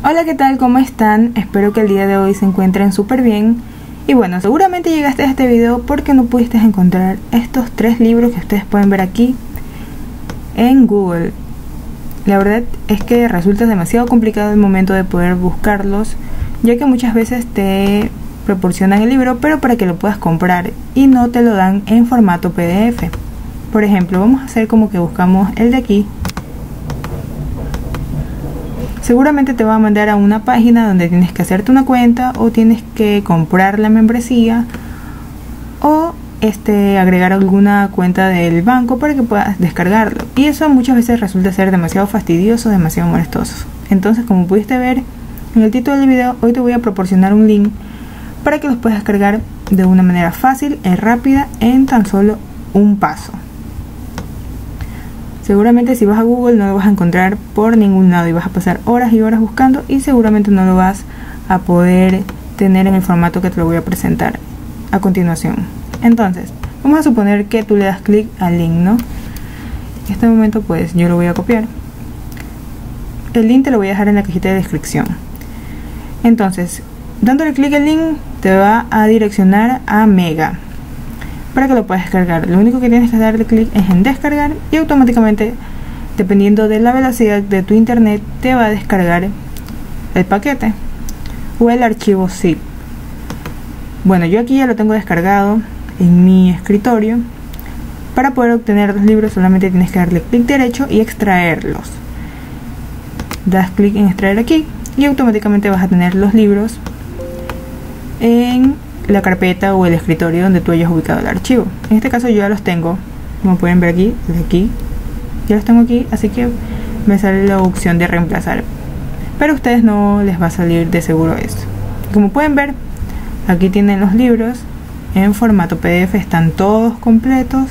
Hola, ¿qué tal? ¿Cómo están? Espero que el día de hoy se encuentren súper bien. Y bueno, seguramente llegaste a este video porque no pudiste encontrar estos 3 libros que ustedes pueden ver aquí en Google. La verdad es que resulta demasiado complicado el momento de poder buscarlos, ya que muchas veces te proporcionan el libro, pero para que lo puedas comprar y no te lo dan en formato PDF. Por ejemplo, vamos a hacer como que buscamos el de aquí. Seguramente te va a mandar a una página donde tienes que hacerte una cuenta o tienes que comprar la membresía o agregar alguna cuenta del banco para que puedas descargarlo, y eso muchas veces resulta ser demasiado fastidioso, demasiado molestoso. Entonces, como pudiste ver en el título del video, hoy te voy a proporcionar un link para que los puedas descargar de una manera fácil y rápida en tan solo un paso. Seguramente si vas a Google no lo vas a encontrar por ningún lado y vas a pasar horas y horas buscando, y seguramente no lo vas a poder tener en el formato que te lo voy a presentar a continuación. Entonces, vamos a suponer que tú le das clic al link, ¿no? En este momento pues yo lo voy a copiar. El link te lo voy a dejar en la cajita de descripción. Entonces, dándole clic al link te va a direccionar a Mega para que lo puedas descargar. Lo único que tienes que darle clic es en descargar y automáticamente, dependiendo de la velocidad de tu internet, te va a descargar el paquete o el archivo zip. Bueno, yo aquí ya lo tengo descargado en mi escritorio. Para poder obtener los libros solamente tienes que darle clic derecho y extraerlos. Das clic en extraer aquí y automáticamente vas a tener los libros en la carpeta o el escritorio donde tú hayas ubicado el archivo. En este caso yo ya los tengo, como pueden ver aquí, desde aquí ya los tengo aquí, así que me sale la opción de reemplazar, pero a ustedes no les va a salir de seguro esto. Como pueden ver, aquí tienen los libros en formato PDF, están todos completos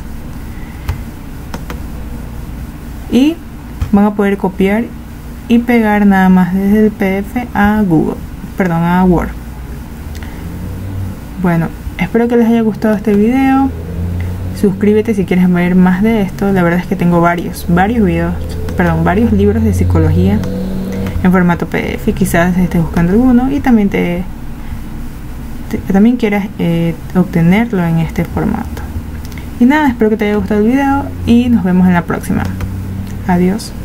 y van a poder copiar y pegar nada más desde el PDF a a Word. Bueno, espero que les haya gustado este video. Suscríbete si quieres ver más de esto. La verdad es que tengo varios libros de psicología en formato PDF. Quizás estés buscando alguno y también también quieras obtenerlo en este formato. Y nada, espero que te haya gustado el video y nos vemos en la próxima. Adiós.